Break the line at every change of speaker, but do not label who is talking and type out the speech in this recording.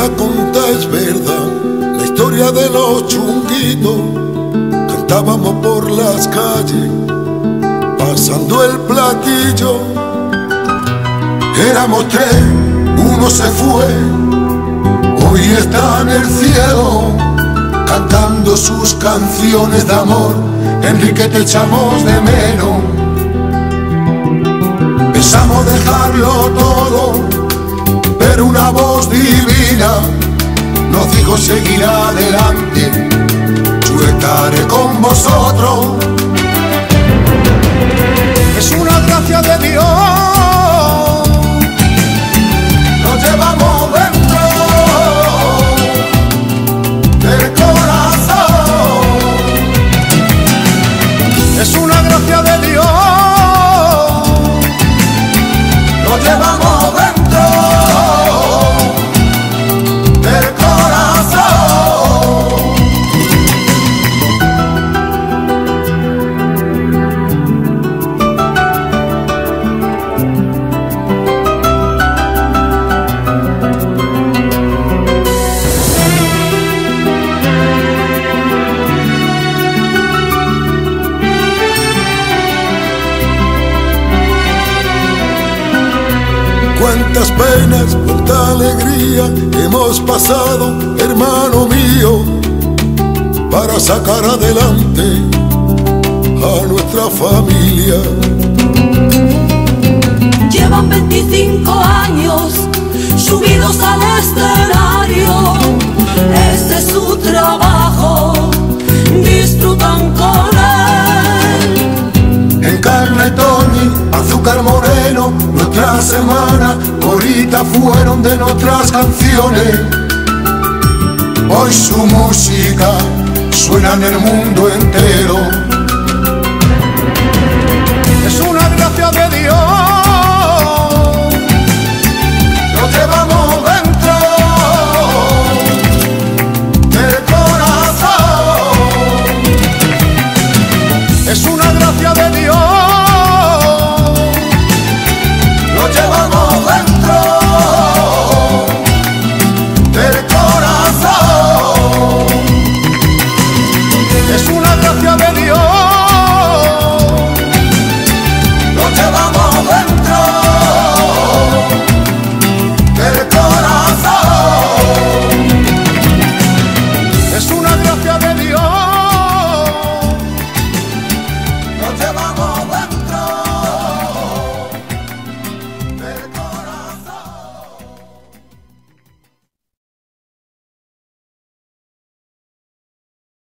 ella conta es verdad, la historia de los chunguitos. Cantábamos por las calles, pasando el platillo. Éramos tres, uno se fue, hoy está en el cielo, cantando sus canciones de amor. Enrique, te echamos de menos. Pensamos dejarlo todo, pero una voz divina nos dijo seguir adelante. Yo estaré con vosotros. Es una gracia de Dios, nos llevamos dentro del corazón. Es una gracia de Dios, nos llevamos dentro del corazón. Cuántas penas, cuánta alegría hemos pasado, hermano mío, para sacar adelante a nuestra familia.
Llevan 25 años subidos al escenario, ese es su trabajo, disfrutan con él.
En carne Toñi, azúcar moreno, nuestra semana, ahorita fueron de nuestras canciones. Hoy su música suena en el mundo entero.